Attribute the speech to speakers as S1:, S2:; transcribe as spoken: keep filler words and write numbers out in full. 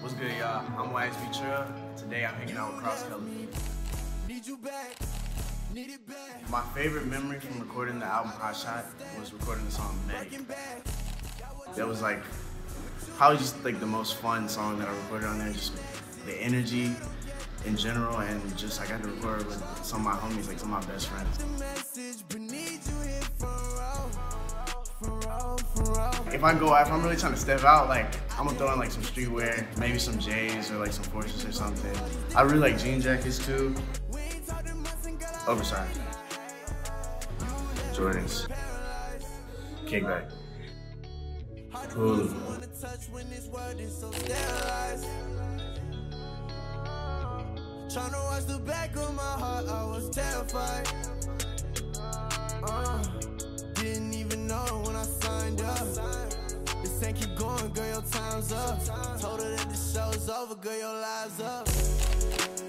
S1: What's good, y'all? I'm Y S B Trill. Today I'm hanging out with Cross Color. My favorite memory from recording the album Hot Shot was recording the song Meg. That was like probably just like the most fun song that I recorded on there. Just the energy in general, and just I got to record with some of my homies, like some of my best friends. If I go, if I'm really trying to step out, like I'm gonna throw in like some streetwear, maybe some J's or like some Forces or something. I really like jean jackets too. Oversized. Jordans. Kickback. Hulu.
S2: Trying to watch the back of my heart, I was terrified. Uh, didn't even know when I signed up. This ain't keep going, girl, your time's up. Told her that the show's over, girl, your live's up.